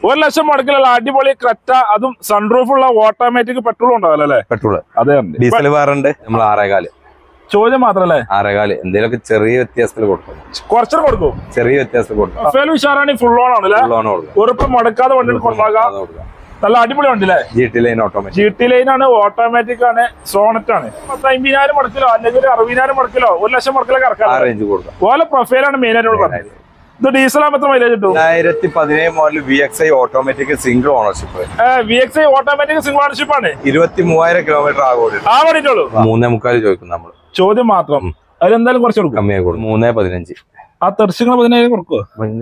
1 ലക്ഷം മുടക്കിലുള്ള അടിപൊളി ക്രെറ്റ, അതും സൺറൂഫ് ഉള്ള ഓട്ടോമാറ്റിക് പെട്രോൾ ഉണ്ടാവല്ലോ അല്ലേ? പെട്രോൾ. അതെ, ഡീസൽ വേറുണ്ട്. നമ്മൾ 6.4 ചോദ്യം മാത്രല്ലേ? 6.4 എന്തെങ്കിലുമൊക്കെ ചെറിയ വ്യത്യാസത്തിൽ കൊടുക്കും. കുറച്ചുകൂടെ കൊടുക്കും, ചെറിയ വ്യത്യാസത്തിൽ കൊടുക്കും. ഉഷാറാണ്. ഫുൾ ഓൺ ആണല്ലേ? ഉറപ്പ് മുടക്കാതെ വണ്ടി കൊണ്ടാകാം. നല്ല അടിപൊളി വണ്ടിയില്ലേ? GT line automatic. GT line ആണ്, ഓട്ടോമാറ്റിക് ആണ്, സോണറ്റ് ആണ്. 50,000 മുടക്കിലോ അല്ലെങ്കിൽ 60,000 മുടക്കിലോ 1 ലക്ഷം മുടക്കിലൊക്കെ ഇറക്കാം. റേഞ്ച് കൊടുക്കാം. ഓല പ്രൊഫൈലാണ് മെയിൻ ആയിട്ട് പറഞ്ഞത്. ഇത് ഡീസൽ ആകുമ്പോൾ മൈലേജ് കിട്ടും. 2017 model VXi automatic single ownership. VXi automatic single ownership ആണ്. 23,000 കിലോമീറ്റർ ആ വേണ്ടിട്ടുള്ളൂ. 3.25 ചോദിക്കും നമ്മൾ. ചോദ്യം മാത്രം. അതിലെന്തായാലും കുറച്ച് കൊടുക്കും. കമ്മിയായി കൊടുക്കും. 3.15. ആ തെർശങ്ങൾ 15,000 കൊടുക്കുവോ?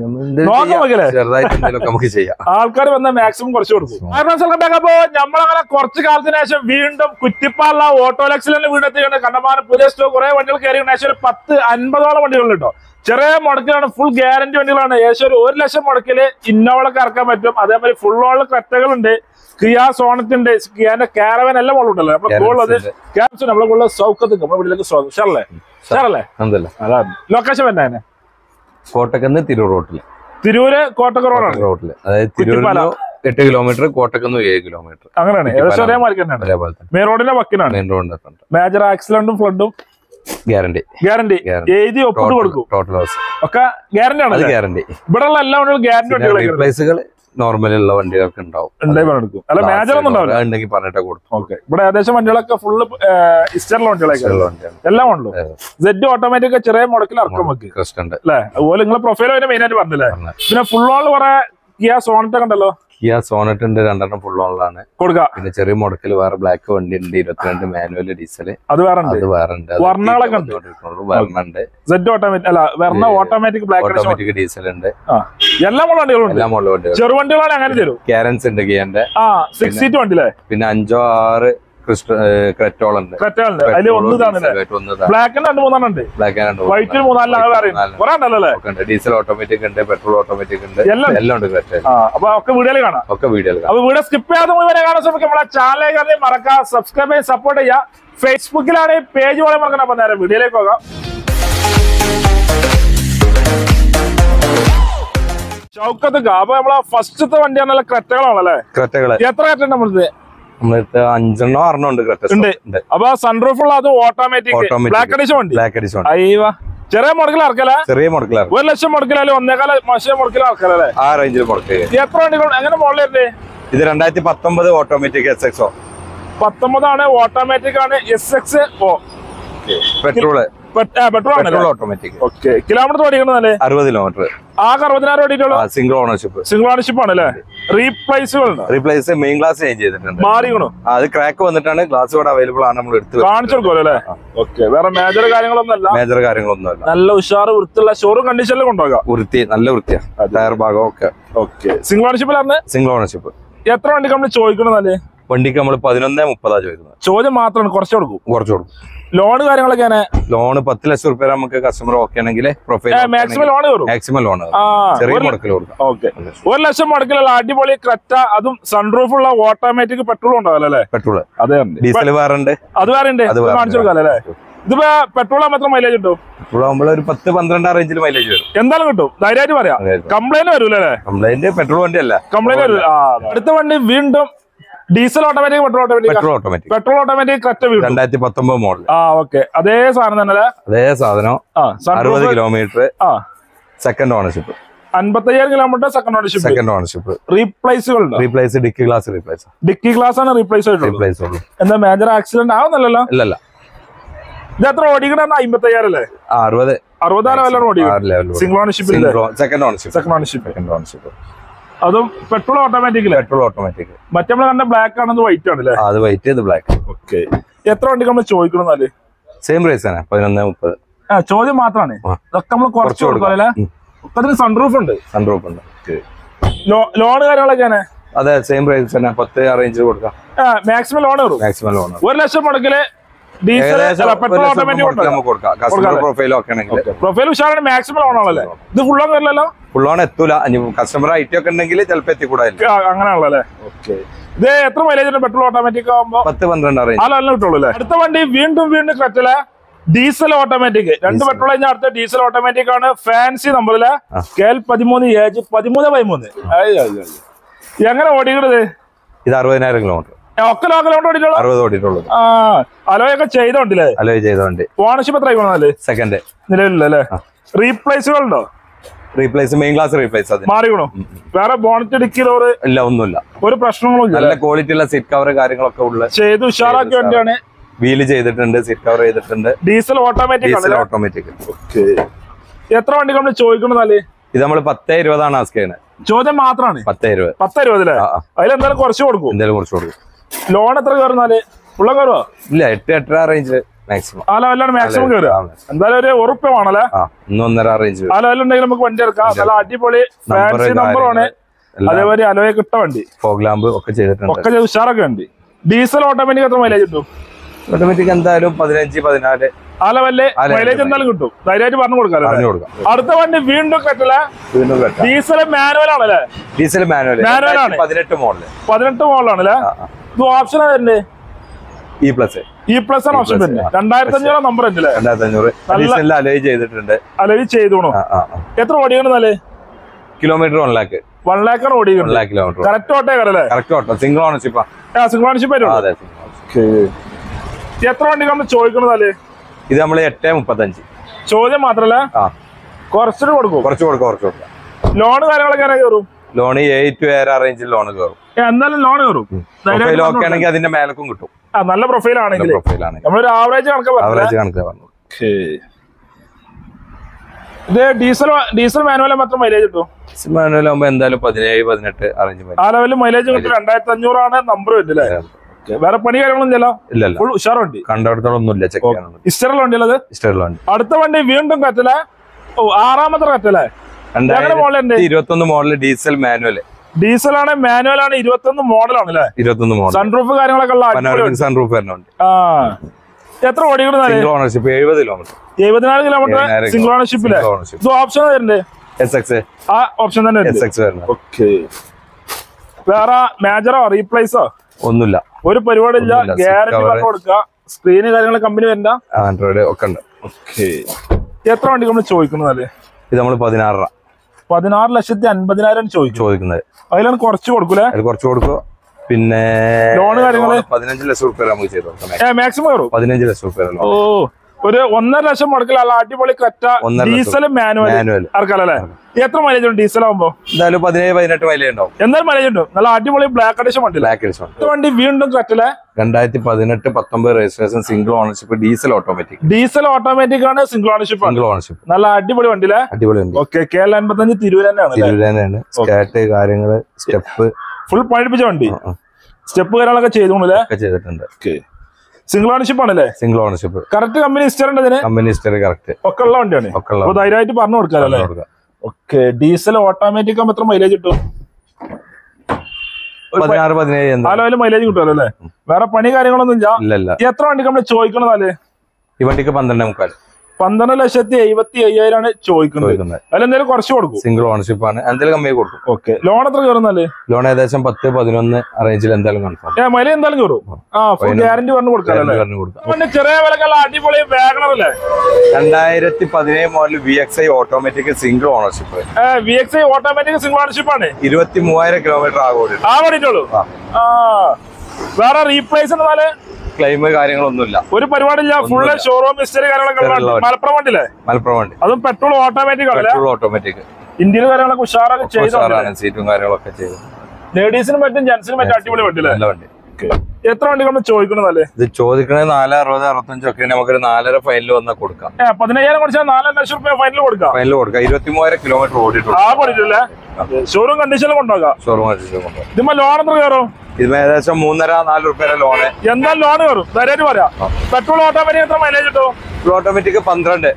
നമുക്ക് ചെയ്യാം. ആൾക്കാർ വന്നാൽ മാക്സിമം കുറച്ച് കൊടുക്കും. അപ്പോ നമ്മളങ്ങനെ കുറച്ച് കാലത്തിന് ശേഷം വീണ്ടും കുറ്റിപ്പാല ഓട്ടോലെക്സിലെ വീടെത്തിയാണ്. കണ്ടമാനം പുതിയ സ്റ്റോക്ക് കുറെ വണ്ടികൾ കയറി. ഏകദേശം ഒരു 10-50 വണ്ടികൾ കേട്ടോ. ചെറിയ മുടക്കിലാണ്, ഫുൾ ഗ്യാരണ്ടി വണ്ടികളാണ്. ഏകദേശം ഒരു 1 ലക്ഷം മുടക്കില് ഇന്നോവളൊക്കെ ഇറക്കാൻ പറ്റും. അതേപോലെ ഫുൾ ഓൾ ക്രെറ്റകളുണ്ട്, കിയ സോണറ്റ് ഉണ്ട്, കിയാന്റെ കാരവൻ എല്ലാം ഉണ്ടല്ലോ. നമ്മളെ ഉള്ള സൗഖ്യത്തിൽ നമ്മുടെ വീട്ടിലേക്ക് ഷാറല്ലേ? അതാണ് ലൊക്കേഷൻ വരുന്നതന്നെ കോട്ടക്കന്ന് തിരൂർ റോട്ടില്. തിരൂര് കോട്ടക്ക റോട്ടില്, അതായത് തിരൂരിന് 8 കിലോമീറ്റർ, കോട്ടക്കന്ന് 7 കിലോമീറ്റർ. അങ്ങനെയാണ്, ഏകദേശം ഒരേ മാർക്ക് തന്നെയാണ്. മെയിൻ റോഡിന്റെ വക്കിനാണ്. മെയിൻ റോഡിന്റെ മേജർ ആക്സിഡന്റും ഫ്ലഡും ഗ്യാരണ്ടി എഴുതി ഒപ്പിട്ട് കൊടുക്കും. ടോട്ടൽ ലോസ് ഒക്കെ ഗ്യാരണ്ടി ആണ്. ഗ്യാരണ്ടി ഇവിടെ ഉള്ള എല്ലാ വണ്ടികളും ഗ്യാരണ്ടി വണ്ടികൾ നോർമലി ഉള്ള വണ്ടികൾക്ക് ഉണ്ടാവും. അല്ല മേജർ ഒന്നും ഉണ്ടാവില്ല. ഉണ്ടെങ്കിൽ പറഞ്ഞിട്ട് കൊടുക്കും. ഓക്കെ, ഇവിടെ ഏകദേശം വണ്ടികളൊക്കെ ഫുള്ള് ഇസ്റ്ററിലുള്ള വണ്ടികളൊക്കെ എല്ലാം ഉണ്ടല്ലോ. സെഡ് ഓട്ടോമാറ്റിക് ചെറിയ മുടക്കിൽ ഇറക്കം വെക്ക് അല്ലേ? അതുപോലെ നിങ്ങളെ പ്രൊഫൈൽ മെയിൻ ആയിട്ട് പറഞ്ഞില്ലേ? പിന്നെ ഫുൾ ഓൾ കുറെ കിയ സോണറ്റ് ഒക്കെ ഉണ്ടല്ലോ. കിയ സോണറ്റ് ഉണ്ട്, 2 ഫുൾ ഓണിലാണ് കൊടുക്കുക. പിന്നെ ചെറിയ മുടക്കിൽ വേറെ ബ്ലാക്ക് വണ്ടി ഉണ്ട്, 22 മാനുവൽ ഡീസൽ. അത് വേറെ ഉണ്ട്. ഓട്ടോമാറ്റിക് ഡീസൽ ഉണ്ട്. എല്ലാ വണ്ടികളും ചെറു വണ്ടികളാണ്. അങ്ങനെ തരും. കാരൻസ് ഉണ്ട് കിയന്റെ. 6 സീറ്റ് വണ്ടിയില്ലേ? പിന്നെ 5 or 6 ക്രെറ്റോളുണ്ട്. ഡീസൽ ഓട്ടോമാറ്റിക് ഉണ്ട്, പെട്രോൾ ഓട്ടോമാറ്റിക് ഉണ്ട്, എല്ലാം ഉണ്ട്. ഒക്കെ വീഡിയോയിൽ കാണാം. അപ്പൊ വീഡിയോ സ്കിപ്പ് ചെയ്യാതെ മുഴുവൻ കാണാൻ ശ്രമിക്കും. നമ്മളെ ചാനൽ മറക്കാം, സബ്സ്ക്രൈബ് ചെയ്ത് സപ്പോർട്ട് ചെയ്യാം. ഫേസ്ബുക്കിലാണ് പേജ് പോലെ മറക്കണം. അപ്പൊ നേരെ വീഡിയോയിലേക്ക് പോകാം. ഷൗക്കത്ത് അപ്പൊ നമ്മളെ ഫസ്റ്റത്തെ വണ്ടിയാണല്ലോ ക്രെറ്റകളാണല്ലേ? ക്രെറ്റകള് എത്ര ക്രെറ്റ ഉണ്ട് നമ്മളത്? 5 or 6 ഉണ്ട്. അപ്പൊ സൺറൂഫ് ഉള്ള അത് ഓട്ടോമാറ്റിക് ബ്ലാക്ക് എഡിഷൻ വണ്ടി. അയ്യോ, ചെറിയ മുടക്കിൽ ഇറക്കല? ചെറിയ മുടക്കിൽ 1 ലക്ഷം മുടക്കിലായാലും 1.25 ലക്ഷം മുടക്കിൽ ഇറക്കലേ? ആ റേഞ്ചിൽ മുടക്കുക. എത്ര വണ്ടികൾ എങ്ങനെ മോഡൽ വരുന്നത്? ഇത് 2019 ഓട്ടോമാറ്റിക് SXO. 19 ആണ്, ഓട്ടോമാറ്റിക് ആണ്, SXO. Petrol petrol automatic. Okay, kilometre ഓടിക്കണല്ലേ? 60 കിലോമീറ്റർ. ആകെ 60,000 ഓടിയിട്ടുള്ളൂ. Single ownership. സിംഗിൾ ഓണർഷിപ്പ് ആണ് അല്ലേ? റീപ്ലേസ് മെയിൻ ഗ്ലാസ് ചേഞ്ച് ചെയ്തിട്ടുണ്ട്. മാറിക്കണോ? അത് ക്രാക്ക് വന്നിട്ടാണ്. ഗ്ലാസ് ഇവിടെ അവൈലബിൾ ആണ്, നമ്മൾ എടുത്ത് കാണിച്ചു കൊടുക്കുമല്ലോ അല്ലേ? ഓക്കെ, വേറെ മേജർ കാര്യങ്ങളൊന്നുമല്ല. നല്ല ഉഷാറ് വൃത്തിയുള്ള ഷോറൂം കണ്ടീഷനിൽ കൊണ്ടുപോകാം. നല്ല വൃത്തിയാ, ടയർ ഭാഗം ഒക്കെ. ഓക്കെ, സിംഗിൾ ഓണർഷിപ്പിലാണ്. Single ownership. എത്ര വണ്ടിക്ക് നമ്മൾ ചോദിക്കണമെന്നല്ലേ? വണ്ടിക്ക് നമ്മൾ 11.30 ചോദിക്കുന്നത്. ചോദ്യം മാത്രമാണ്, കുറച്ച് കൊടുക്കും. ലോണ് കാര്യങ്ങളൊക്കെ ലോണ് 10 ലക്ഷം രൂപ നമുക്ക് കസ്റ്റമർ ഓക്കെ ആണെങ്കിൽ മാക്സിമം ലോൺ കയറും. മാക്സിമം ലോൺ ചെറിയ മുടക്കിൽ കൊടുക്കാം. ഓക്കെ, 1 ലക്ഷം മുടക്കിലുള്ള അടിപൊളി ക്രെറ്റ, അതും സൺറൂഫ് ഉള്ള ഓട്ടോമാറ്റിക് പെട്രോൾ ഉണ്ടാവല്ലേ? പെട്രോൾ. അതെ, ഡീസൽ വേറെ ഉണ്ട്. അത് വേറെ ഉണ്ട്, കാണിച്ചു കൊടുക്കാല്ലേ? ഇതിപ്പോ പെട്രോൾ മാത്രം മൈലേജ് കിട്ടും. പെട്രോൾ ആകുമ്പോൾ ഒരു 10-12 റേഞ്ചിൽ മൈലേജ് വരും. എന്തായാലും കിട്ടും, ധൈര്യമായിട്ട് പറയാം. കംപ്ലൈന്റ് വരൂല്ലേ? കംപ്ലൈന്റ് പെട്രോൾ വണ്ടി അല്ല, കംപ്ലൈന്റ് വരും. അടുത്ത വണ്ടി വീണ്ടും diesel automatic, petrol automatic Creta 2019 model. Okay, അതേ സാധനം തന്നെ. അതേ സാധനം. 60 kilometre. Second ownership. 55,000 kilometre second ownership. Replace dickey glass replace. Dickey glass ആണ് റീപ്ലേസ് ആയിട്ടുള്ളത്. എന്താ മേജർ ആക്സിഡന്റ് ആവുന്നല്ലോ? ഇല്ലല്ല. ഇത് എത്ര ഓടിക്കണ? 55,000 അല്ലേ? 60,000 സിംഗിൾ ഓണർഷിപ്പ്. Second ownership. അതും പെട്രോൾ ഓട്ടോമാറ്റിക്. മറ്റേ നമ്മൾ കണ്ട ബ്ലാക്ക് ആണെന്ന് വൈറ്റ് ആണല്ലേ? അത് വൈറ്റ്, ഇത് ബ്ലാക്ക്. ഓക്കെ, എത്ര വണ്ടിക്ക് നമ്മൾ ചോദിക്കണമെന്നാല്? സെയിം പ്രൈസ് ആണ്, 11.30. ചോദ്യം മാത്രമാണ്. ഇതൊക്കെ നമ്മൾ കുറച്ച് കൊടുക്കാല്ലേ? അതിന് സൺറൂഫ് ഉണ്ട്. ലോൺ കാര്യങ്ങളൊക്കെയാണ്. അതെ, സെയിം പ്രൈസ് തന്നെ, 10 റേഞ്ചിൽ കൊടുക്കാം. മാക്സിമം ലോൺ കയറും. 1 ലക്ഷം മുടക്കില് പെട്രോൾ ഓട്ടോമാറ്റിക് പ്രൊഫൈൽ ഉഷാറാണ്. മാക്സിമം ലോൺ ആണല്ലേ? ഇത് ഫുൾ ഓൺ വരില്ലല്ലോ? ഫുൾ ഓൺ എത്തൂല. കസ്റ്റമർ ഐ ടി ഒക്കെ ഉണ്ടെങ്കിൽ ചിലപ്പോൾ എത്തിക്കൂടായിരിക്കും. അങ്ങനെയാണല്ലേ? ഓക്കെ, ഇത് എത്ര മൈലേജ് പെട്രോൾ ഓട്ടോമാറ്റിക് ആകുമ്പോൾ? 10-12 അല്ല കിട്ടുള്ളൂ അല്ലേ? അടുത്ത വണ്ടി വീണ്ടും ക്രെറ്റയിലെ ഡീസൽ ഓട്ടോമാറ്റിക്. 2 പെട്രോൾ കഴിഞ്ഞ അടുത്ത ഡീസൽ ഓട്ടോമാറ്റിക് ആണ്. ഫാൻസി നമ്പറിലെ KL 13 AG 13/13. എങ്ങനെ ഓടിക്കണത്? ഇത് 60,000 കിലോമീറ്റർ. ഒക്കെ ലോക്കൽ ഓടിയിട്ടുള്ളൂ. 60 ഓടിയിട്ടുള്ളത്. അലോയൊക്കെ ചെയ്തോണ്ടില്ലേ? അലോയ് ചെയ്തോണ്ട്. ഓണർഷിപ്പ് എത്ര ആയിക്കോളാം? സെക്കൻഡ് നിലവിലല്ലേ? റീപ്ലേസുകൾ ഉണ്ടോ? റീപ്ലേസ് മെയിൻ ക്ലാസ് റീപ്ലേസ് മാറിക്കണോ? വേറെ ബോണറ്റ് ഡിക്കിലോറ് ഇല്ല, ഒന്നുമില്ല. ഒരു പ്രശ്നങ്ങളും ഇല്ല. നല്ല ക്വാളിറ്റി ഉള്ള സീറ്റ് കവർ കാര്യങ്ങളൊക്കെ ഉള്ള ചെയ്ത് ഉഷാറാക്കി വേണ്ടിയാണ്. വീല് ചെയ്തിട്ടുണ്ട്, സീറ്റ് കവർ ചെയ്തിട്ടുണ്ട്. Diesel automatic. ഓട്ടോമാറ്റിക്. എത്ര വണ്ടി നമ്മൾ ചോദിക്കണല്ലേ? ഇത് നമ്മൾ 10-20 ആസ്ക് ചെയ്യുന്നത്. ചോദ്യം മാത്രമാണ്. 10-20 അതിലെന്തായാലും കുറച്ച് കൊടുക്കും. എന്തായാലും കുറച്ച് കൊടുക്കും. ലോൺ എത്ര കയറുന്നാല്? ഉള്ള കയറുവോ? ഇല്ല, 8-8.5 റേഞ്ചില് മാക്സിമം. ആ ലെവലാണ് മാക്സിമം കയറുക. എന്തായാലും ഒരു ഉറപ്പാണല്ലേ? 1-1.5 റേഞ്ച്. ആ ലെവലുണ്ടെങ്കിൽ നമുക്ക് വണ്ടി എടുക്കാം. നല്ല അടിപൊളി ഫാൻസി നമ്പറാണ്. അതേപോലെ അലോയെ കിട്ട വണ്ടി. ഫോഗ് ലാമ്പ് ഒക്കെ ചെയ്തിട്ടുണ്ട്. ഒക്കെ ഉഷാറൊക്കെ ഉണ്ട്. ഡീസൽ ഓട്ടോമാറ്റിക് എത്ര മൈലേജ് കിട്ടും? ഓട്ടോമാറ്റിക് എന്തായാലും 15-14 ആ ലെവലില് മൈലേജ് എന്തായാലും കിട്ടും. ധൈര്യമായിട്ട് പറഞ്ഞു കൊടുക്കാം. അടുത്ത വണ്ടി വീണ്ടും കെട്ടില്ല. ഡീസൽ മാനുവൽ ആണല്ലേ? ഡീസൽ മാനുവൽ 18 മോഡലാണല്ലേ? ഇത് ഓപ്ഷൻ വരുന്നത് E+ ആണ് ഓപ്ഷൻ വരുന്നത്. 2500 നമ്പർ ഉണ്ടല്ലേ? 2500 അലോയ് ചെയ്തിട്ടുണ്ട്. അലോയ് ചെയ്തോണു. എത്ര ഓടിക്കണെന്നാല്? Kilometre 1 lakh. 1 lakh ആണ് ഓടിക്കുന്നത്. 1 lakh കിലോമീറ്റർ. കറക്റ്റ് ഓട്ടേക്കറല്ലേ? Correct auto. Single ownership. Single ownership ആയിട്ട്. എത്ര വണ്ടി നമ്മൾ ചോദിക്കണതാല്? ഇത് നമ്മള് 8.35. ചോദ്യം മാത്രല്ല കുറച്ചിട്ട് കൊടുക്കും. കുറച്ച് കൊടുക്കാം. ലോണ് കാര്യങ്ങളൊക്കെ കയറും. ലോണ് 8 to 8 റേഞ്ചിൽ ലോണ് കയറും. എന്നാലും ലോൺ കയറും. ഓക്കെ ആണെങ്കിൽ അതിന്റെ മേലക്കും കിട്ടും. നല്ല പ്രൊഫൈൽ ആണെങ്കിൽ നമ്മളൊരു ആവറേജ് കണക്ക് പറഞ്ഞു. ഇത് ഡീസൽ മാനുവൽ മാത്രം മൈലേജ് കിട്ടും. മാനുവൽ ആകുമ്പോ എന്തായാലും 17-18 അറേഞ്ച്. ആ ലെവലിൽ മൈലേജ് കിട്ടും. 2500 ആണ് നമ്പർ വരുന്നില്ലേ? വേറെ പണി കാര്യങ്ങളൊന്നും ഇല്ല. ഫുൾ ഉഷാർ വണ്ടി. കണ്ടോടത്തോളൊന്നുമില്ല. ഇസ്റ്ററുള്ള വണ്ടിയുള്ളത്. അടുത്ത വണ്ടി വീണ്ടും കറ്റല. 6ാമത്തെ കറ്റലേ? 2021 മോഡൽ ഡീസൽ മാനുവൽ. ഡീസൽ ആണ്, മാനുവൽ ആണ്, 21 മോഡലാണ് അല്ലേ? 21 മോഡൽ. സൺറൂഫ് കാര്യങ്ങളൊക്കെ ഉള്ള സൺറൂഫ് വരുന്നുണ്ട്. എത്ര ഓടിക്കുന്നത്? Single ownership 70 kilometre. 74 kilometre single ഓണർഷിപ്പില്. ഇത് ഓപ്ഷൻ വരുന്നുണ്ട്. SX. ആ ഓപ്ഷൻ തന്നെ SX വരുന്നത്. വേറെ മേജറോ റീപ്ലേസോ ഒന്നുമില്ല. ഒരു പരിപാടിയില്ല. ഗ്യാരണ്ടി പറഞ്ഞു കൊടുക്കുക. സ്ക്രീന് കാര്യങ്ങൾ കമ്പനി വരണ്ട. ആൻഡ്രോയിഡ് ഒക്കെ ഉണ്ട്. എത്ര വണ്ടി നമ്മൾ ചോദിക്കുന്നത്? ഇത് നമ്മൾ 16,50,000 ചോദിക്കുന്നത്. അതിലാണ് കുറച്ച് കൊടുക്കൂലേ? കുറച്ച് കൊടുക്കുക. പിന്നെ ലോണ് കാര്യങ്ങള് 15 ലക്ഷം രൂപ നമുക്ക് ചെയ്തു കൊടുക്കാം. മാക്സിമം കയറും. 15 ലക്ഷം രൂപ. ഒരു 1.5 ലക്ഷം മുടക്കില്ല. അടിപൊളി കറ്റ ഡീസൽ മാനുവൽ ഇറക്കാലല്ലേ? എത്ര മൈലേജ് ഉണ്ട് ഡീസൽ ആകുമ്പോ? എന്തായാലും 17-18 മൈലേജ് ഉണ്ടാവും. എന്തായാലും മൈലേജ് ഉണ്ട്. നല്ല അടിപൊളി ബ്ലാക്ക് അഡിഷൻ വണ്ടി. വണ്ടി വീണ്ടും കറ്റല. 2018-19 registration. Single ownership. Diesel automatic. Diesel automatic ആണ്. Single ownership. നല്ല അടിപൊളി വണ്ടിയിലെ. അടിപൊളി വണ്ടി. ഓക്കെ. KL55 തിരൂർ തന്നെയാണ്. സ്കാറ്റ് കാര്യങ്ങള് സ്റ്റെപ്പ് ഫുൾ പഴിപ്പിച്ച വണ്ടി. സ്റ്റെപ്പ് കാര്യങ്ങളൊക്കെ ചെയ്തിട്ടുണ്ട്. സിംഗിൾ ഓണർഷിപ്പ് ആണല്ലേ? Single ownership. Correct company history ഉണ്ട് ഇതിന്. കമ്പനി ഹിസ്റ്ററി കറക്റ്റ് ഒക്കെ ഉള്ള വണ്ടിയാണ്. അപ്പൊ ധൈര്യമായിട്ട് പറഞ്ഞു കൊടുക്കാല്ലേ? ഓക്കെ. ഡീസൽ ഓട്ടോമാറ്റിക് ആകുമ്പോൾ എത്ര മൈലേജ് കിട്ടും? 16-17 മൈലേജ് കിട്ടുമല്ലോ അല്ലേ? വേറെ പണി കാര്യങ്ങളൊന്നും ഇല്ല. എത്ര വണ്ടി നമ്മൾ ചോദിക്കണതല്ലേ? ഈ വണ്ടിക്ക് 12.75. 12,75,000 ആണ് ചോദിക്കുന്നത്. അതിലെന്തായാലും കുറച്ച് കൊടുക്കും. സിംഗിൾ ഓണർഷിപ്പ് ആണ്. എന്തായാലും കമ്മി കൊടുക്കും. ഓക്കെ. ലോൺ എത്ര കയറുന്നാല്? ലോൺ ഏകദേശം 10-11 റേഞ്ചിൽ എന്തായാലും കൺഫേം. മൈലേജ് എന്തായാലും കയറും. ഫുൾ ഗ്യാരണ്ടി പറഞ്ഞു കൊടുക്കാം. ചെറിയ വിലക്കുള്ള അടിപൊളി വാഗണർ അല്ലേ? 2017 model VXi automatic single ownership. VXi automatic single ownership ആണ്. 23,000 കിലോമീറ്റർ ആകോടിട്ടുള്ളൂ. വേറെ റീപ്ലേസ് എന്നാല് ക്ലെയിം കാര്യങ്ങളൊന്നുമില്ല. ഒരു പരിപാടിയില്ല. ഫുള്ള് ഷോറൂം ഹിസ്റ്ററി കാര്യങ്ങളൊക്കെ. മലപ്പുറം വണ്ടിയില്ലേ? മലപ്പുറം വണ്ടി. അതും പെട്രോൾ ഓട്ടോമാറ്റിക്. ഇന്ത്യയിൽ കാര്യങ്ങളൊക്കെ ഉഷാറൊക്കെ ചെയ്തു. സീറ്റും കാര്യങ്ങളൊക്കെ ചെയ്തു. ലേഡീസിനും പറ്റും ജെന്റ്സിനും പറ്റും. അടിപൊളി വണ്ടിയില്ലേ? നല്ല വണ്ടി. എത്ര വണ്ടി നമ്മൾ ചോദിക്കണതല്ലേ? ഇത് ചോദിക്കണത് 4,60-65 ഒക്കെ നമുക്കൊരു 4.5 ഫൈനൽ വന്നാൽ കൊടുക്കാം. 15,000 കൊടുത്താൽ 4 ലക്ഷം രൂപ ഫൈനൽ കൊടുക്കാം. 23,000 കിലോമീറ്റർ ഓടിയിട്ടുണ്ട്. ഷോറൂം കണ്ടീഷനിൽ കൊണ്ടുപോകാം. ഇതിപ്പോ ലോൺ എത്ര കയറും? ഇത് ഏകദേശം 3.5-4 രൂപ ലോണ്. എന്തായാലും ലോൺ കയറും. ധൈര്യമായിട്ട് പറയാം. പെട്രോൾ ഓട്ടോമാറ്റിക് എത്ര മൈലേജ് കിട്ടും? ഓട്ടോമാറ്റിക് 12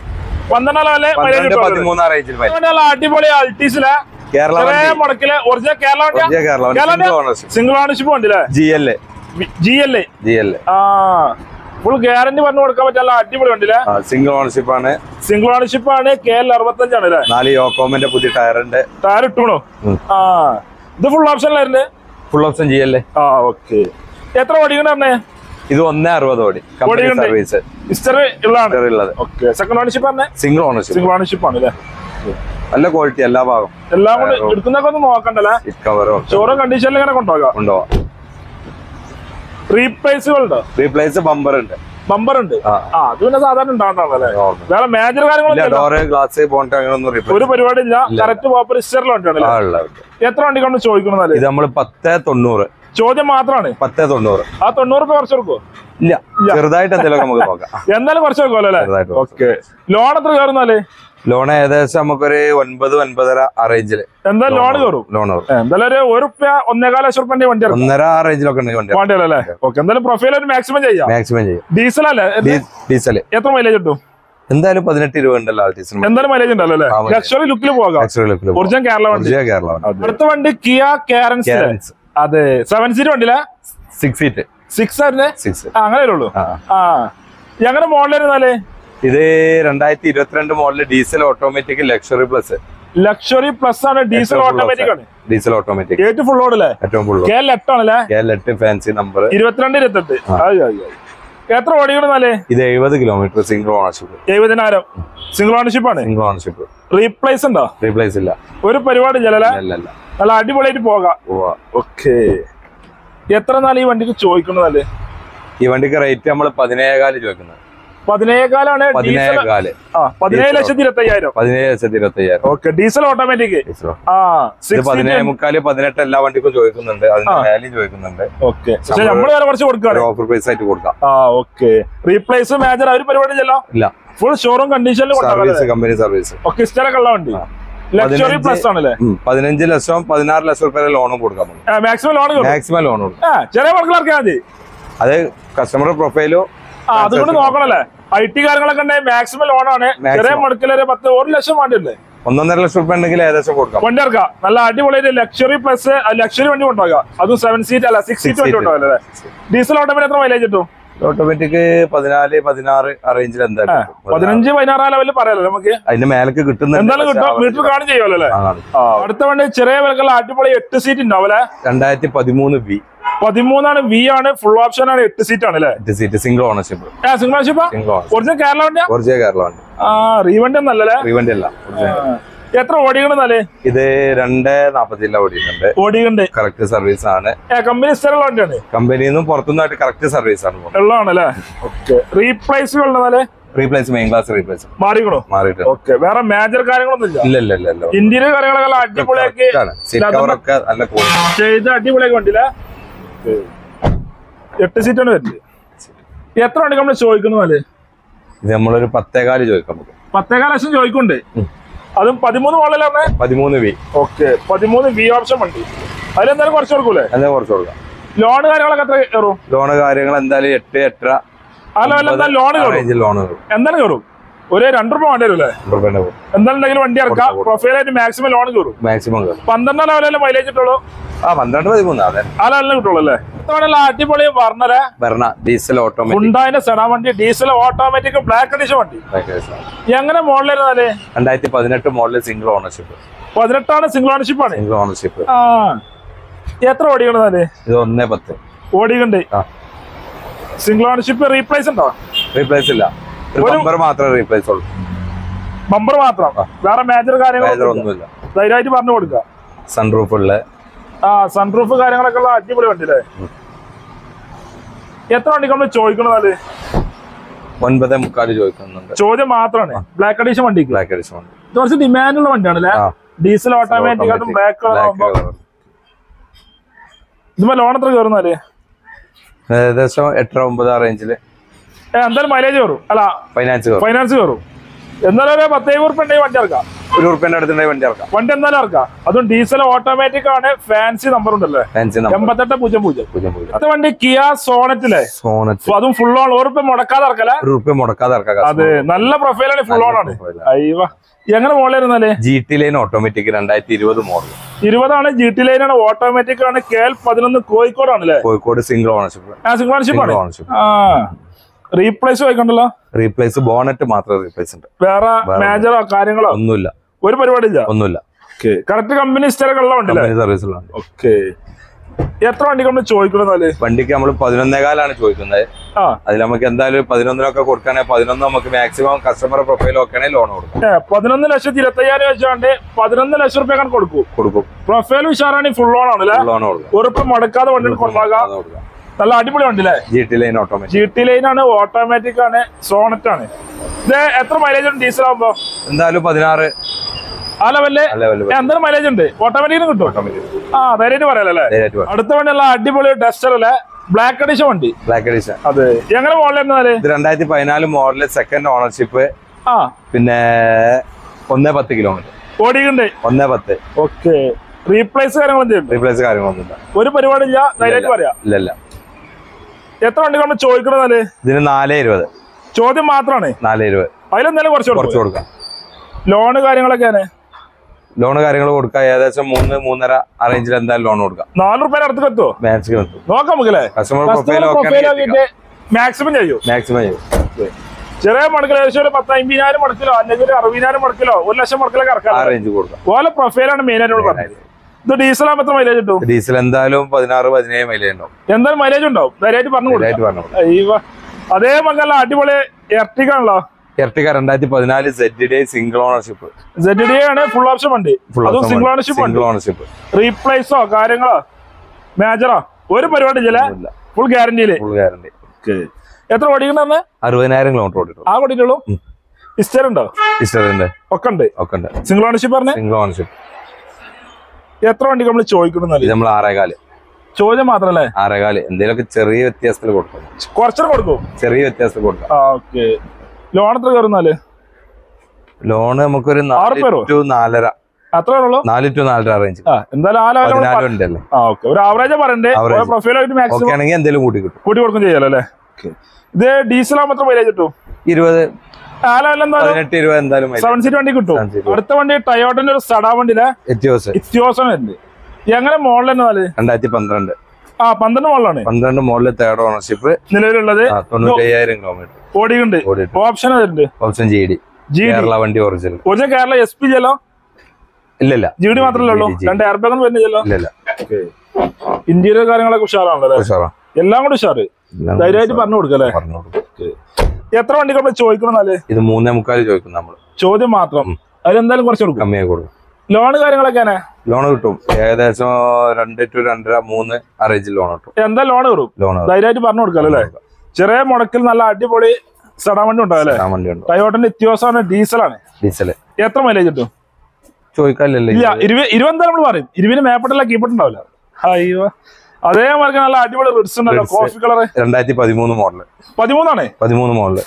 13 റേഞ്ചിൽ. അടിപൊളി അൾട്ടീസിലെ മുടക്കില് ഒറിജിനൽ കേരള സിംഗിൾ ഓണർഷിപ്പ് വണ്ടിയില്ലേ? GL. ഫുൾ ഗ്യാരണ്ടി പറഞ്ഞു കൊടുക്കാൻ പറ്റില്ല. അടിപൊളി വണ്ടിയില്ലേ? സിംഗിൾ ഓണർഷിപ്പ് ആണ്. KL65 ആണ്. 4 യോക്കോമിന്റെ പുതിയ ടയറുണ്ട്. ടയർ ഇട്ടണോ? ഇത് ഫുൾ ഓപ്ഷനിലായിരുന്നു. Full option GL. ഓക്കെ. എത്ര ഓടിക്കണേ? ഇത് 1.60 ഓടി. സർവീസ് ഹിസ്റ്ററി ഉള്ളത്. സെക്കൻഡ് ഓണർഷിപ്പ് സിംഗിൾ ഓണർഷിപ്പ് ആണ്. നല്ല ക്വാളിറ്റി എല്ലാ ഭാഗം എല്ലാം കൂടെ എടുക്കുന്നൊക്കെ ഒന്ന് നോക്കണ്ടല്ലേ. ഷോറൂം കണ്ടീഷനിൽ ഇങ്ങനെ കൊണ്ടുപോകാം. റീപ്ലേസുകളുണ്ടോ? റീപ്ലേസ് ബമ്പർ ഉണ്ട്. ബമ്പർ ഉണ്ട്. അത് പിന്നെ സാധാരണ ഉണ്ടാവുന്നല്ലേ. വേറെ മേജർ കാര്യങ്ങളൊന്നും ഒരു പരിപാടി ഇല്ല. കറക്റ്റ് പ്രോപ്പർ ഹിസ്റ്ററിലുണ്ടല്ലേ. എത്ര വണ്ടിക്കാണ് ചോദിക്കുന്നത്? ഇത് നമ്മള് 1090 ചോദ്യം മാത്രമാണ്. 1090. ആ 90 കുറച്ച് കൊടുക്കുമോ? ഇല്ല, ചെറുതായിട്ട് എന്തെങ്കിലും നമുക്ക് നോക്കാം. എന്തായാലും കുറച്ച് കൊടുക്കുമല്ലോ അല്ലേ. ഓക്കെ. ലോൺ എത്ര കയറുന്നാല്? ലോൺ ഏകദേശം നമുക്കൊരു 9-9.5 ആ റേഞ്ചില് എന്തായാലും ലോൺ കയറും. എന്തായാലും ഒരു ₹1.5 ലക്ഷം വണ്ടി 1.5 ആ റേഞ്ചിലൊക്കെ വണ്ടിയല്ലേ. ഓക്കെ. എന്തായാലും പ്രൊഫൈൽ ഒരു മാക്സിമം ചെയ്യാം. ഡീസൽ അല്ലേ? ഡീസൽ എത്ര മൈലേജ് കിട്ടും? എന്തായാലും 18-20 ഉണ്ടല്ലോ. എന്തായാലും മൈലേജ് ഉണ്ടല്ലോ അല്ലേ. ലക്ഷറി ലുക്കിൽ പോകാം. ഒറിജിനൽ കേരള വണ്ടി. അടുത്ത വണ്ടി കിയ കാരൻസ്. അതെ, 7 സീറ്റ് വണ്ടിയില്ല, 6 സീറ്റ്. 6 ആയിരുന്നേ. അങ്ങനെ വരുള്ളൂ. എങ്ങനെ മോഡൽ വരുന്നാലേ? ഇത് 2022 മോഡല് diesel automatic luxury plus. Luxury plus ആണ്. ഡീസൽ ഓട്ടോമാറ്റിക് ആണ്. Diesel automatic. ഏറ്റവും ഫുൾ ഓടല്ലേ? ഏറ്റവും ഫുൾ. KL8 ആണല്ലേ. KL8 fancy number 22-28. എത്ര ഓടിക്കണെന്നാലേ? ഇത് 70 kilometre single ownership. 70,000 single ownership ആണ്. Single ownership. റീപ്ലേസ് ഉണ്ടോ? റീപ്ലേസ് ഇല്ല. ഒരു പരിപാടി ഇല്ലല്ലേ. നല്ല അടിപൊളിയായിട്ട് പോകാം. ഓക്കെ. എത്ര നാൾ ഈ വണ്ടിക്ക് ചോദിക്കണതല്ലേ? ഈ വണ്ടിക്ക് റേറ്റ് നമ്മൾ 17,000 ചോദിക്കുന്നത്. 17,000 17,25,000. ഓക്കെ. Diesel automatic. 17,500-18 എല്ലാ വണ്ടിക്കും ചോദിക്കുന്നുണ്ട്. അതിന്റെ വാല്യൂ ചോദിക്കുന്നുണ്ട്. ഓക്കെ. പക്ഷെ നമ്മൾ വില കുറച്ച് കൊടുക്കാം. ഓഫർ പ്രൈസ് ആയിട്ട് കൊടുക്കാം. ഓക്കെ. റീപ്ലേസ് മേജർ ഒരു പരിപാടി ഇല്ല. ഫുൾ ഷോറൂം കണ്ടീഷനിൽ കമ്പനി സർവീസ്. ഓക്കെ. ഇസ്റ്ററൊക്കെ ഉള്ള വണ്ടി. ലക്ഷറി പ്ലസ് ആണല്ലേ. 15 ലക്ഷം 16 ലക്ഷം രൂപ ലോണും കൊടുക്കാം. മാക്സിമം ലോൺ കൊടുക്കാം. ചെറിയ മക്കളൊക്കെ മതി. അത് കസ്റ്റമർ പ്രൊഫൈലോ അതുകൊണ്ട് നോക്കണല്ലേ. IT കാര്യങ്ങളൊക്കെ ഉണ്ടെങ്കിൽ മാക്സിമം ലോണാണ്. ചെറിയ മുടക്കിലൊരു 1 ലക്ഷം വേണ്ടിയല്ലേ. 1.5 ലക്ഷം രൂപ ഉണ്ടെങ്കിൽ ഏകദേശം കൊടുക്കാം. വണ്ടി ഇറക്കാം. നല്ല അടിപൊളിയായിട്ട് ലക്ഷറി പ്ലസ് ലക്ഷറി വണ്ടി കൊണ്ടുപോകാം. അതും 7 സീറ്റ് അല്ല 6 സീറ്റ് വണ്ടി കൊണ്ടുപോകല്ലേ. ഡീസൽ ഓട്ടോമാറ്റിക് എത്ര മൈലേജ് കിട്ടും? ഓട്ടോമാറ്റിക് 14-16 ആ റേഞ്ചിൽ എന്തായാലും 15-16 ലെവലിൽ പറയാലോ നമുക്ക്. അതിന്റെ മേലേക്ക് കിട്ടുന്ന എന്തായാലും കിട്ടും. മീറ്റർ കാണും ചെയ്യുമല്ലോ അല്ലേ. അടുത്ത വണ്ടി ചെറിയ വിലക്കുള്ള അടിപൊളി 8 സീറ്റ് ഉണ്ടാവല്ലേ. 2013 V. 13 V ആണ്. ഫുൾ ഓപ്ഷൻ ആണ്. 8 സീറ്റ് ആണ് അല്ലേ. 8 seat single ownership. Single ownership. Original Kerala വണ്ടിയാ? ഒറിജിനൽ കേരള വണ്ടി. റീവണ്ടി ഒന്നല്ലേ. റീവണ്ടി അല്ല. എത്ര ഓടിക്കണെന്നാലേ? ഇത് 2.40 ഓടിയിട്ടുണ്ട്. ഓടിയുണ്ട്. കറക്റ്റ് സർവീസ് ആണ്. കമ്പനി സ്ഥലമുള്ള വണ്ടിയാണ്. കമ്പനിയിൽ നിന്നും പുറത്തുനിന്നായിട്ട് കറക്റ്റ് സർവീസ് ആണ് ഉള്ളതാണല്ലേ. റീപ്ലേസ് ഉള്ളതല്ലേ. റീപ്ലേസ് മെയിൻ ക്ലാസ് റീപ്ലേസ് മാറിക്കണോ? മാറിയിട്ട്. ഓക്കെ. വേറെ മേജർ കാര്യങ്ങളൊന്നും ഇല്ല. ഇന്ത്യയിലെ കാര്യങ്ങളൊക്കെ അടിപൊളിയാക്കി ചെയ്ത് അടിപൊളിയാക്കി വണ്ടിയില്ല. 8 സീറ്റാണ് വരുന്നത്. എത്ര വണ്ടി നമ്മൾ ചോദിക്കുന്നതല്ലേ? ഇത് നമ്മളൊരു 10,000 ചോദിക്കാം. 10,000 ലക്ഷം ചോദിക്കുന്നുണ്ട്. അതും 13 മോഡലാണ്. 13 V. ഓക്കെ. 13 V ഓപ്ഷൻ വണ്ടി. അതിലെന്തായാലും കുറച്ച് കൊടുക്കൂലേ? എന്തായാലും കുറച്ച് കൊടുക്കാം. ലോണ് കാര്യങ്ങളൊക്കെ എത്ര കയറും? ലോണ് കാര്യങ്ങൾ എന്തായാലും 8-8.5 ലോൺ കയറും. എന്തായാലും കയറും. ഒരു 2 രൂപ വേണ്ടി വരും അല്ലേ. എന്തായാലും വണ്ടി ഇറക്കാം. പ്രൊഫൈലായിട്ട് മാക്സിമം ലോൺ കയറും. മാക്സിമം 12 ലെവലല്ലേ മൈലേജ് കിട്ടുള്ളൂ. 12-13 അതെല്ലാം കിട്ടുള്ളൂ അല്ലേ. അടിപൊളി വർണ്ണ ഡീസൽ ഓട്ടോമാറ്റിക്. ഉണ്ടായ സെഡാൻ വണ്ടി. ഡീസൽ ഓട്ടോമാറ്റിക് ബ്ലാക്ക് എഡിഷൻ വണ്ടി. എങ്ങനെ മോഡലായിരുന്നാലേ? 2018 model single ownership. 18 single ownership ആണ്. Single ownership. എത്ര ഓടിക്കണേ? ഇത് 1.10 ഓടിക്കണ്ട്. Single ownership. റീപ്ലേസ് ഉണ്ടോ? റീപ്ലേസ് ഇല്ല. ബമ്പർ മാത്രമേ റീപ്ലേസ് ഉള്ളൂ. ബമ്പർ മാത്രം. വേറെ മേജർ കാര്യങ്ങളൊന്നുമില്ല. ധൈര്യമായിട്ട് പറഞ്ഞു കൊടുക്കുക. സൺറൂഫ് ഉള്ള. സൺറൂഫ് കാര്യങ്ങളൊക്കെ ഉള്ള അടിപൊളി വണ്ടി അല്ലേ. എത്ര വണ്ടിക്ക് നമ്മൾ ചോദിക്കണത്? 9.25 ചോദിക്കുന്നുണ്ട്. ചോദ്യം മാത്രമാണ്. ബ്ലാക്ക് എഡിഷൻ വണ്ടി. ബ്ലാക്ക് എഡിഷൻ വണ്ടി കുറച്ച് ഡിമാൻഡുള്ള വണ്ടിയാണ് അല്ലേ. Diesel automatic. അതും ബ്ലാക്ക് ഇതുമ്പോ ലോൺ എത്ര കയറുന്നാല്? ഏകദേശം 8-9 ആ റേഞ്ചില്. എന്തായാലും മൈലേജ് കയറും അല്ല. ഫൈനാൻസ് കയറും. എന്നാലും ഒരു 10,000 ഉറുപ്പിക ഉണ്ടെങ്കിൽ വണ്ടി ഇറക്കാം. ₹1 അടുത്തുണ്ടെങ്കിൽ വണ്ടി ഇറക്കാം. വണ്ടി എന്തായാലും ഇറക്കാം. അതും ഡീസൽ ഓട്ടോമാറ്റിക് ആണ്. ഫാൻസി നമ്പർ ഉണ്ടല്ലേ. 8800. അടുത്ത വണ്ടി കിയ സോണറ്റിലെ. അതും ഫുൾ ഓൺ. ₹1 മുടക്കാതെ ഇറക്കല്ലേ. ₹1 മുടക്കാതെ ഇറക്കാം. അതെ, നല്ല പ്രൊഫൈലാണ്. ഫുൾ ഓൺ ആണ്. അയ്യോ, എങ്ങനെ മോഡലായിരുന്നാലേ? GT line automatic 2020 model. 20 ആണ്. GT ലൈൻ ആണ്. ഓട്ടോമാറ്റിക് ആണ്. KL11 കോഴിക്കോട് ആണല്ലേ. Kozhikode single ownership. Single ownership ആണ്. റീപ്ലേസ് വയ്ക്കണ്ടല്ലോ. റീപ്ലേസ് ബോണറ്റ് മാത്രമേ റീപ്ലേസ് ഉണ്ട്. വേറെ മേജറോ കാര്യങ്ങളോ ഒന്നുമില്ല. ഒരു പരിപാടി ഇല്ല. ഒന്നുമില്ല. കറക്റ്റ് കമ്പനി സ്റ്റേറൊക്കെ ഉള്ളതുണ്ടല്ലേ. സർവീസിലുണ്ട്. ഓക്കെ. എത്ര വണ്ടിക്ക് നമ്മൾ ചോദിക്കുന്നത്? വണ്ടിക്ക് നമ്മൾ 11.25 ചോദിക്കുന്നത്. അതിൽ നമുക്ക് എന്തായാലും 11 കൊടുക്കുകയാണെങ്കിൽ 11 നമുക്ക് മാക്സിമം കസ്റ്റമർ പ്രൊഫൈൽ നോക്കുകയാണെങ്കിൽ ലോൺ കൊടുക്കും. 11,25,000 വെച്ചാണ്ട് 11 ലക്ഷം റുപ്യ കൊടുക്കും. പ്രൊഫൈൽ ഉഷാറാണ്, ഫുൾ ലോൺ ആണ്. ലോൺ കൊടുക്കും. ഉറപ്പ് മുടക്കാതെ വണ്ടി കൊണ്ടാകാം. നല്ല അടിപൊളി വണ്ടി അല്ലേ? GT line automatic. GT line ആണ്, ഓട്ടോമാറ്റിക് ആണ്, സോണറ്റ് ആണ്. ഇത് എത്ര മൈലേജ് ഉണ്ട് ഡീസൽ ആകുമ്പോ? എന്തായാലും 16 ആ ലെവലില് എന്തായാലും മൈലേജ് ഉണ്ട്. ഓട്ടോമാറ്റിക്കിന് കിട്ടും. ധൈര്യമായിട്ട് പറയാലല്ലേ? അടുത്ത വണ്ടിയുള്ള അടിപൊളി ഡസ്റ്റർ അല്ലേ, ബ്ലാക്ക് എഡിഷൻ വണ്ടി. Black edition. അതെ, എങ്ങനെ മോഡൽ? 2014 model, second ownership. പിന്നെ 110 കിലോമീറ്റർ ഓടിയുണ്ട്. 110. ഓക്കെ. റീപ്ലേസ് കാര്യങ്ങളൊന്നുമില്ല. ഒരു പരിപാടിയില്ല, ധൈര്യമായിട്ട് പറയാം. ഇല്ല. എത്ര വണ്ടികളാണ് ചോദിക്കണത്? ഇതിന് 420. ചോദ്യം മാത്രമാണ്. 420. അതിലെന്തായാലും കുറച്ച് കൊടുക്കാം. ലോണ് കാര്യങ്ങളൊക്കെയാണ്. ലോണ് കാര്യങ്ങൾ കൊടുക്കാം. ഏകദേശം 3-3.5 ആ റേഞ്ചിൽ എന്തായാലും ലോൺ കൊടുക്കാം. 4 രൂപയുടെ അടുത്ത് എത്തുമോ? മാക്സിമം നോക്കാം നമുക്കല്ലേ? കസ്റ്റമർ പ്രൊഫൈൽ മാക്സിമം ചെയ്യും. ചെറിയ മുടക്കിൽ ഏകദേശം 10-50,000 മുടക്കിലോ അല്ലെങ്കിൽ 60,000 മുടക്കിലോ 1 ലക്ഷം മുടക്കിലൊക്കെ ഇറക്കാം. ഓരോ പ്രൊഫൈലാണ് മെയിൻ ആയിട്ട് പറഞ്ഞത്. ഇത് ഡീസൽ ആകുമ്പോൾ എത്ര മൈലേജ് കിട്ടും? ഡീസൽ എന്തായാലും 16-17 മൈലേജ് ഉണ്ടാവും. എന്തായാലും മൈലേജ് ഉണ്ടാവും. ധൈര്യമായിട്ട് പറഞ്ഞു കൊടുക്കും. അതേ മകല്ല അടിപൊളി എർട്ടിക ആണല്ലോ. Ertiga 2014 ZD single ownership. ZD ആണ്, ഫുൾ ഓപ്ഷൻ വണ്ടി. അതും സിംഗിൾ ഓണർഷിപ്പ്. റീപ്ലേസോ കാര്യങ്ങളോ മേജറോ ഒരു പരിപാടി ഇല്ല. ഫുൾ ഗ്യാരണ്ടിയില്. എത്ര ഓടിക്കണ? 60,000 കിലോമീറ്റർ ഓടിയിട്ടുള്ളൂ. ആ ഓടിയിട്ടുള്ളൂ. ഹിസ്റ്ററി ഉണ്ടോ? ഒക്കെ ഉണ്ട്. സിംഗിൾ ഓണർഷിപ്പ് പറഞ്ഞ സിംഗിൾ ഓണർഷിപ്പ്. എത്ര വണ്ടി നമ്മൾ ചോദിക്കണം? നമ്മൾ 6.25. ചോദ്യം മാത്രല്ലേ? 6.25. എന്തെങ്കിലുമൊക്കെ ചെറിയ വ്യത്യാസത്തിൽ കൊടുക്കും. കുറച്ചു കൊടുക്കും. ചെറിയ വ്യത്യാസത്തിൽ കൊടുക്കും. ഓക്കെ. ലോൺ എത്ര കയറുന്നാല്? ലോണ് നമുക്കൊരു 4-4.5. അത്രേ ഉള്ളൂ. 4-4.5 റേഞ്ച്. എന്തായാലും ഒരു ആവറേജ് പറയണ്ടേ? പ്രൊഫൈലായിട്ട് മാക്സിമം ആണെങ്കിൽ എന്തെങ്കിലും കൂട്ടി കൊടുക്കും ചെയ്യാലോ അല്ലേ? ഇത് ഡീസൽ ആകുമ്പോൾ എത്ര മൈലേജ് കിട്ടും? 20. 18-20 എന്തായാലും 7 സീറ്റ് വണ്ടി കിട്ടും. അടുത്ത വണ്ടി ടയോട്ടന്റെ ഒരു സഡാ വണ്ടിയിലെ ഇത്യോസം വരുന്നുണ്ട്. എങ്ങനെ മോഡൽ തന്നെ? 2012. 12 മോഡലാണ്. 12 മോഡല്, തേർഡ് ഓണർഷിപ്പ്. നിലവിലുള്ളത് 95,000 കിലോമീറ്റർ ഓടിയുണ്ട്. Option option GD. കേരള വണ്ടി ഒറിജിനൽ. കേരള SP ചെല്ലോ? ഇല്ല. GD മാത്രമല്ലേ ഉള്ളൂ? 2 എയർ ബാഗ് ഒന്നും വരുന്നില്ലല്ലോ? ഇല്ല. ഇന്റീരിയർ കാര്യങ്ങളൊക്കെ ഉഷാറാണല്ലോ? എല്ലാം കൂടെ ഉഷാറ്. ധൈര്യമായിട്ട് പറഞ്ഞു കൊടുക്കല്ലേ? എത്ര വണ്ടി നമ്മൾ ചോദിക്കണമെന്നാല്? ഇത് 3.25 ചോദിക്കും നമ്മൾ. ചോദ്യം മാത്രം. അതിലെന്തായാലും കുറച്ച് കൊടുക്കും. കമ്മിയായി കൊടുക്കും. ലോണ് കാര്യങ്ങളൊക്കെ ലോൺ കിട്ടും. ഏകദേശം 2-2.5-3 ആ റേഞ്ചിൽ ലോൺ കിട്ടും. എന്താ ലോൺ കയറും? ധൈര്യമായിട്ട് പറഞ്ഞു കൊടുക്കാം അല്ലേ? ചെറിയ മുടക്കിൽ നല്ല അടിപൊളി സഡാ വണ്ടി ഉണ്ടാവല്ലേ? ടയോട്ടന്റെ ഇത്യോസാണ്, ഡീസലാണ്. എത്ര മൈലേജ് കിട്ടും? ചോദിക്കാനില്ല. 20 എന്തായാലും നമ്മൾ പറയും. 20 മേപ്പെട്ടല്ല കീപ്പിട്ട് ഉണ്ടാവില്ല. അയ്യോ, അതേമാതിരി നല്ല അടിപൊളി റിഡ്സ് ഉണ്ടല്ലോ, കോഫി കളർ. 2013 മോഡല്. 13 മോഡല്.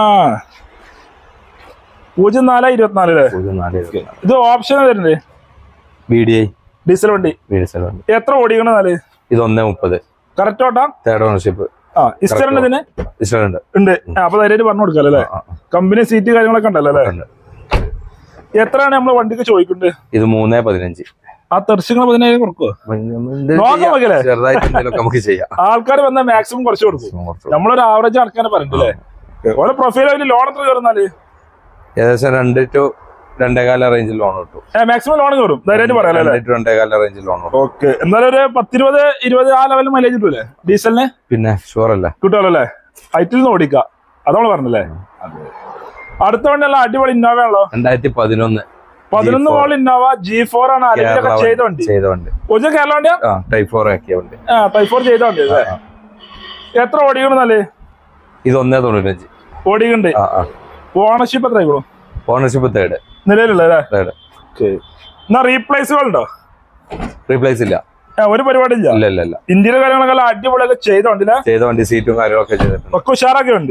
04-24. ഇത് ഓപ്ഷൻ വരുന്നത് VDI ഡീസൽ വണ്ടി. എത്ര ഓടിക്കണെന്നാല്? ഇത് 1.30. കറക്റ്റ് ഓട്ടാ? Third ownership. ഇഷ്ടമുണ്ട് ഇതിന്? ഇഷ്ടമുണ്ട്. അപ്പൊ ധൈര്യമായിട്ട് പറഞ്ഞു കൊടുക്കാല്ലോ അല്ലേ? കമ്പനി സീറ്റ് കാര്യങ്ങളൊക്കെ ഉണ്ടല്ലോ അല്ലേ? എത്രയാണ് നമ്മള് വണ്ടിക്ക് ചോദിക്കുന്നത്? ഇത് 3.15. ആ തെർശങ്ങൾ 15,000 കൊടുക്കുവോ? നമുക്ക് ചെയ്യാം. ആൾക്കാർ വന്നാൽ മാക്സിമം കുറച്ച് കൊടുക്കും. നമ്മളൊരു ആവറേജ് അടക്കാനെ പറഞ്ഞില്ലേ? ഓരോ പ്രൊഫൈൽ ലോൺ എത്ര കയറുന്നാല്? ഏകദേശം 2-2.25 റേഞ്ചിൽ ലോൺ കിട്ടും. മാക്സിമം ലോൺ കയറും. ധൈര്യമായിട്ട് പറയാം. 2-2.25 റേഞ്ചിൽ ലോൺ കിട്ടും. ഓക്കെ. എന്നാലും ഒരു 10-20 ആ ലെവലിൽ മൈലേജ് കിട്ടൂലേ ഡീസലിന്? പിന്നെ ഷുവർ അല്ലേ? കിട്ടുമല്ലോ അല്ലേ? ഹൈറ്റിൽ നിന്ന് ഓടിക്കാം. അതോള് പറഞ്ഞല്ലേ? അടുത്ത വണ്ടിയല്ല അടിപൊളി ഇന്നോവ ആണല്ലോ. 2011 മോഡൽ ഇന്നോവ G4 ആണ്. അലവിലൊക്കെ ചെയ്ത വണ്ടി. കേരള വണ്ടിയാ? ടൈപ്പ് 4 ആക്കിയ വണ്ടി. ടൈപ്പ് 4 ചെയ്ത വണ്ടി. എത്ര ഓടിക്കണെന്നാല്? ഇത് 1.95 ഓടിക്കണ്ട്. ഓണർഷിപ്പ് എത്ര ആയിക്കോളും? Ownership third. നിലവിലുള്ളതല്ലേ? എന്നാ റീപ്ലേസുകൾ ഉണ്ടോ? റീപ്ലേസ് ഇല്ല. ഒരു പരിപാടി ഇല്ല. ഇന്ത്യയിലെ കാര്യങ്ങളൊക്കെ അടിപൊളിയൊക്കെ ചെയ്ത വണ്ടി. സീറ്റും കാര്യങ്ങളൊക്കെ ചെയ്തിട്ടുണ്ട്. ഒക്കെ ഉഷാറാക്കിയ വണ്ടി.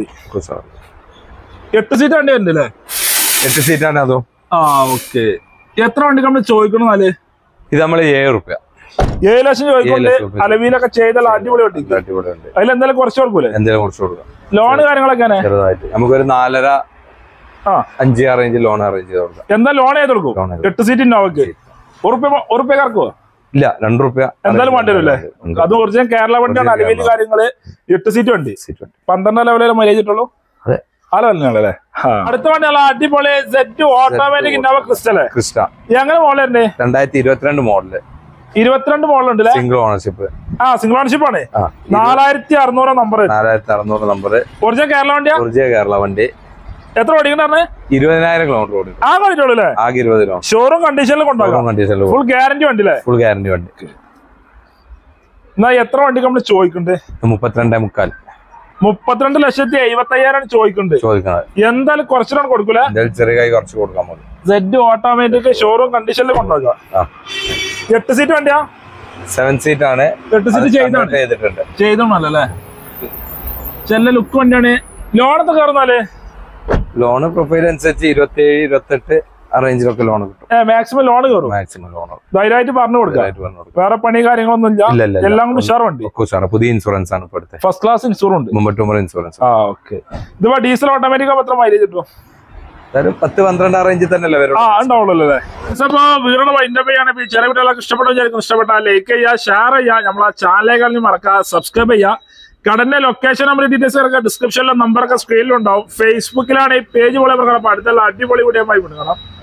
8 സീറ്റ് വണ്ടി ഉണ്ട്. 8 സീറ്റാണ് അതും. ഓക്കെ. എത്ര വണ്ടി നമ്മൾ ചോദിക്കണെന്നാല്? ഇത് നമ്മള് 7 രൂപ. 7 ലക്ഷം ചോദിക്കൊണ്ട് അലവിലൊക്കെ ചെയ്താൽ അടിപൊളി വണ്ടി. അതിലെന്തായാലും കുറച്ച് കൊടുക്കൂലേ? എന്തെങ്കിലും കുറച്ച് കൊടുക്കാം. ലോണ് കാര്യങ്ങളൊക്കെ ചെറുതായിട്ട് നമുക്കൊരു 4.5-5 ആ റേഞ്ചിൽ ലോൺ അറേഞ്ച് ചെയ്ത് കൊടുക്കാം. എന്താ ലോൺ ചെയ്ത് കൊടുക്കും? 8 സീറ്റ് ഇന്നോവക്ക് ഉറുപ്പ്യ കറക്കുവോ? ഇല്ല, 2 രൂപ എന്തായാലും വേണ്ടി വരും അല്ലേ? അത് ഒറിജിനൽ കേരള വണ്ടിയാണ്. അലവില് കാര്യങ്ങള് 8 സീറ്റ് വണ്ടി. 12 ലെവലിലെ മൈലേജ് കിട്ടുള്ളൂ. ആ ലെവലിനാണല്ലേ? അടുത്ത വണ്ടിയുള്ള അടിപൊളി Z ഓട്ടോമാറ്റിക് ഇന്നോവ ക്രിസ്റ്റ. എങ്ങനെ മോഡലുണ്ട്? 2022 മോഡല്. 22 മോഡലുണ്ട് സിംഗിൾ ഓണർഷിപ്പ്. സിംഗിൾ ഓണർഷിപ്പ് ആണ്. 4600 നമ്പർ. 4600 നമ്പർ. ഒറിജിനൽ കേരള വണ്ടിയാ? ഒറിജിനൽ കേരള വണ്ടി. എത്ര ഓടിക്കണേ? 20,000 കിലോമീറ്റർ ഓടി. ആകെ 20 കിലോമീറ്റർ. ഷോറൂം കണ്ടീഷനിൽ കൊണ്ടുപോകാം. ഫുൾ ഗ്യാരണ്ടി വണ്ടി അല്ലേ? ഫുൾ ഗ്യാരണ്ടി വണ്ടി. എന്നാ എത്ര വണ്ടി നമ്മൾ ചോദിക്കുന്നുണ്ട്? 32,500,000. 32,75,000 ചോദിക്കുന്നുണ്ട്. എന്തായാലും കുറച്ചിട്ടാണ് കൊടുക്കൂല? ചെറിയ കുറച്ച് കൊടുക്കാൻ മതി. സെഡ് ഓട്ടോമാറ്റിക് ഷോറൂം കണ്ടീഷനിൽ കൊണ്ടുപോകാം. 8 സീറ്റ് വണ്ടിയാ? 7 സീറ്റ് ആണ്. 8 സീറ്റ് ചെയ്തോണല്ലേ? ചെല്ല ലുക്ക് വണ്ടിയാണ്. ലോണൊക്കെ കയറുന്നാലേ? ലോണ് പ്രൊഫൈൽ അനുസരിച്ച് 27-28 ആ റേഞ്ചിലൊക്കെ ലോൺ കിട്ടും. മാക്സിമം ലോൺ കയറും. മാക്സിമം ലോൺ ധൈര്യമായിട്ട് പറഞ്ഞു കൊടുക്കാം. വേറെ പണി കാര്യങ്ങളൊന്നും ഇല്ല. എല്ലാം കൂടി ഉഷാർ വണ്ടി. പുതിയ ഇൻഷുറൻസ് ആണ് ഇപ്പോഴത്തെ. ഫസ്റ്റ് ക്ലാസ് ഇൻഷുറൻസ് ഉണ്ട്. ഇൻഷുറൻസ്. ഓക്കെ. ഇതിപ്പോ ഡീസൽ ഓട്ടോമാറ്റിക് എത്ര മൈലേജ് കിട്ടും? 10-12 റേഞ്ചിൽ തന്നെ ഉണ്ടാവുള്ളൂ അല്ലേ? അപ്പൊ വീടുള്ള വൈൻഡപ്പ് ചെറിയ കുട്ടികളൊക്കെ ഇഷ്ടപ്പെട്ടാൽ ലൈക്ക് ചെയ്യുക, ഷെയർ ചെയ്യുക, നമ്മളെ ചാനലിലേക്ക് മറക്കാതെ സബ്സ്ക്രൈബ് ചെയ്യുക. കടന്റെ ലൊക്കേഷൻ നമ്പർ ഡീറ്റെയിൽസ് ഒക്കെ ഡിസ്ക്രിപ്ഷനിലെ നമ്പറൊക്കെ സ്ക്രീനിലുണ്ടാവും. ഫേസ്ബുക്കിലാണ് ഈ പേജ് പോലെ പ്രകാരം അടുത്തുള്ള അടിപൊളി വീഡിയോ ആയി കാണാം.